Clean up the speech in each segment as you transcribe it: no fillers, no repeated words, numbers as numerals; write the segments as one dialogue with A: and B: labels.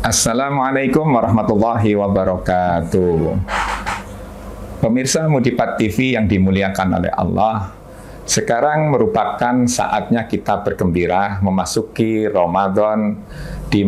A: Assalamualaikum warahmatullahi wabarakatuh. Pemirsa Mudipat TV yang dimuliakan oleh Allah, sekarang merupakan saatnya kita bergembira memasuki Ramadan di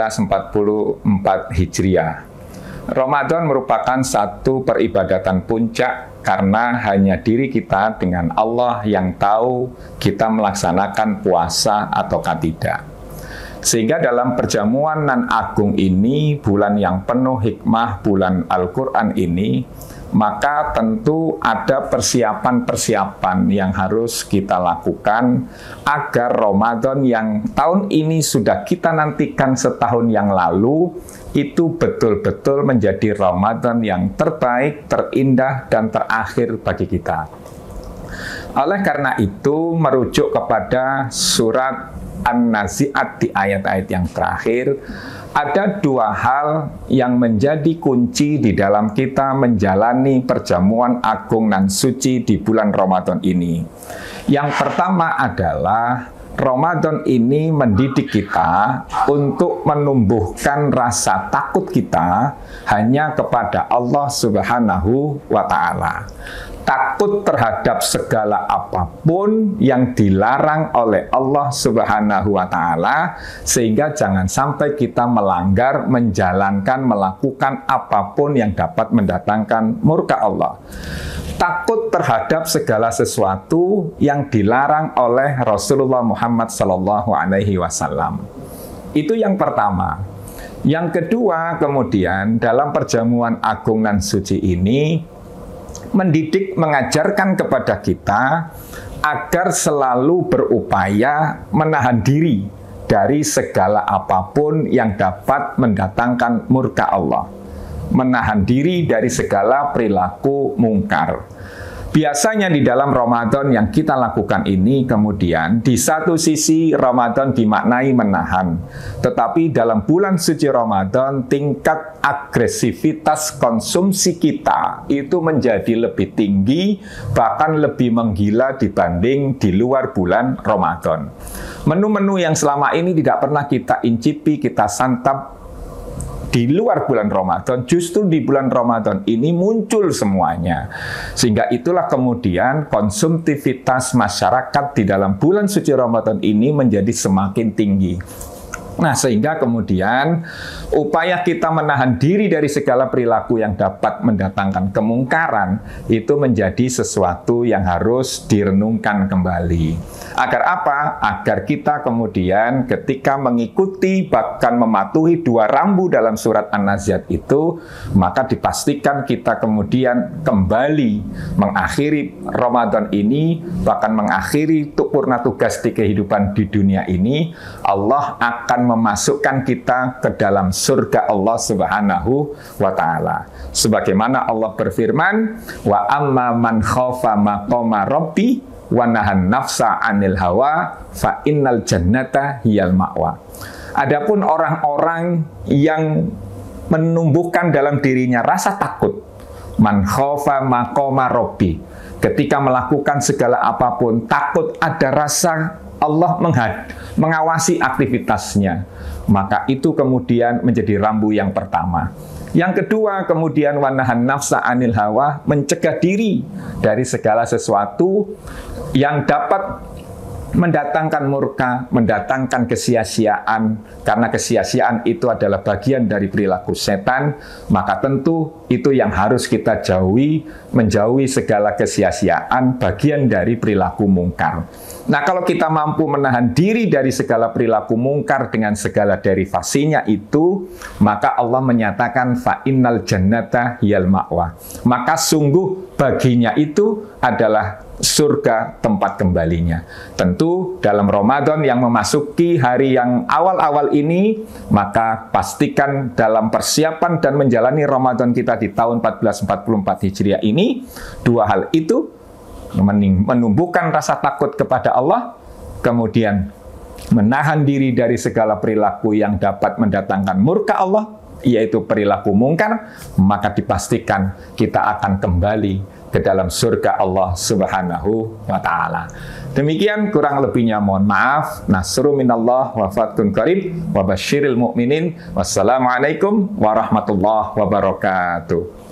A: 1444 Hijriah. Ramadan merupakan satu peribadatan puncak karena hanya diri kita dengan Allah yang tahu kita melaksanakan puasa ataukah tidak. Sehingga dalam perjamuan nan agung ini, bulan yang penuh hikmah, bulan Al-Quran ini, maka tentu ada persiapan-persiapan yang harus kita lakukan agar Ramadan yang tahun ini sudah kita nantikan setahun yang lalu, itu betul-betul menjadi Ramadan yang terbaik, terindah, dan terakhir bagi kita. Oleh karena itu, merujuk kepada surat An-Nazi'at di ayat-ayat yang terakhir, ada dua hal yang menjadi kunci di dalam kita menjalani perjamuan agung nan suci di bulan Ramadan ini. Yang pertama adalah Ramadan ini mendidik kita untuk menumbuhkan rasa takut kita hanya kepada Allah Subhanahu wa Ta'ala. Takut terhadap segala apapun yang dilarang oleh Allah Subhanahu wa Ta'ala, sehingga jangan sampai kita melanggar, menjalankan, melakukan apapun yang dapat mendatangkan murka Allah. Takut terhadap segala sesuatu yang dilarang oleh Rasulullah Muhammad SAW. Itu yang pertama. Yang kedua, kemudian dalam perjamuan agung nan suci ini mendidik, mengajarkan kepada kita agar selalu berupaya menahan diri dari segala apapun yang dapat mendatangkan murka Allah. Menahan diri dari segala perilaku mungkar. Biasanya di dalam Ramadan yang kita lakukan ini kemudian di satu sisi Ramadan dimaknai menahan. Tetapi dalam bulan suci Ramadan tingkat agresivitas konsumsi kita itu menjadi lebih tinggi, bahkan lebih menggila dibanding di luar bulan Ramadan. Menu-menu yang selama ini tidak pernah kita incipi, kita santap di luar bulan Ramadan, justru di bulan Ramadan ini muncul semuanya. Sehingga itulah kemudian konsumtivitas masyarakat di dalam bulan suci Ramadan ini menjadi semakin tinggi. Nah, sehingga kemudian upaya kita menahan diri dari segala perilaku yang dapat mendatangkan kemungkaran itu menjadi sesuatu yang harus direnungkan kembali. Agar apa? Agar kita kemudian ketika mengikuti bahkan mematuhi dua rambu dalam surat An-Nazi'at itu, maka dipastikan kita kemudian kembali mengakhiri Ramadan ini, bahkan mengakhiri purna tugas di kehidupan di dunia ini, Allah akan memasukkan kita ke dalam surga Allah Subhanahu wa Ta'ala. Sebagaimana Allah berfirman, wa amma man khafa maqama rabbi wa nahan nafsa 'anil hawa fa innal jannata hiyal ma'wa. Adapun orang-orang yang menumbuhkan dalam dirinya rasa takut, man khafa maqama rabbi, ketika melakukan segala apapun takut ada rasa Allah mengawasi aktivitasnya, maka itu kemudian menjadi rambu yang pertama. Yang kedua, kemudian wanahan nafsa anil hawa, mencegah diri dari segala sesuatu yang dapat mendatangkan murka, mendatangkan kesia-siaan, karena kesia-siaan itu adalah bagian dari perilaku setan, maka tentu itu yang harus kita jauhi, menjauhi segala kesia-siaan, bagian dari perilaku mungkar. Nah, kalau kita mampu menahan diri dari segala perilaku mungkar dengan segala derivasinya itu, maka Allah menyatakan fa innal jannata hiyal ma'wa. Maka sungguh baginya itu adalah surga tempat kembalinya. Tentu dalam Ramadan yang memasuki hari yang awal-awal ini, maka pastikan dalam persiapan dan menjalani Ramadan kita di tahun 1444 Hijriah ini, dua hal itu menumbuhkan rasa takut kepada Allah, kemudian menahan diri dari segala perilaku yang dapat mendatangkan murka Allah, yaitu perilaku mungkar, maka dipastikan kita akan kembali ke dalam surga Allah Subhanahu wa Ta'ala. Demikian, kurang lebihnya mohon maaf. Nasrun minallah wa fathun qarib wa basyiril mu'minin. Wassalamualaikum warahmatullahi wabarakatuh.